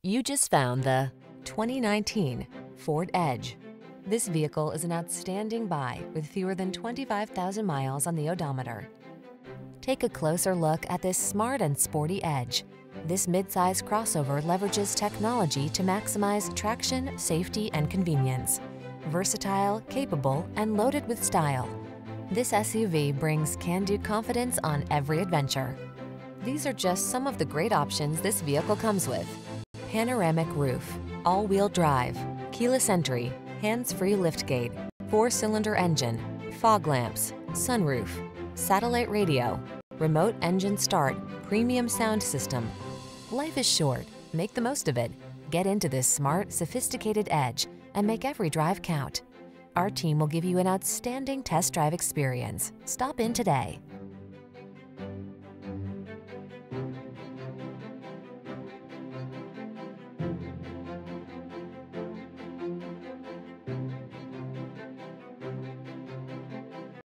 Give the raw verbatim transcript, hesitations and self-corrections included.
You just found the twenty nineteen Ford Edge. This vehicle is an outstanding buy with fewer than twenty-five thousand miles on the odometer. Take a closer look at this smart and sporty Edge. This midsize crossover leverages technology to maximize traction, safety, and convenience. Versatile, capable, and loaded with style, this S U V brings can-do confidence on every adventure. These are just some of the great options this vehicle comes with: panoramic roof, all-wheel drive, keyless entry, hands-free liftgate, four-cylinder engine, fog lamps, sunroof, satellite radio, remote engine start, premium sound system. Life is short. Make the most of it. Get into this smart, sophisticated Edge and make every drive count. Our team will give you an outstanding test drive experience. Stop in today.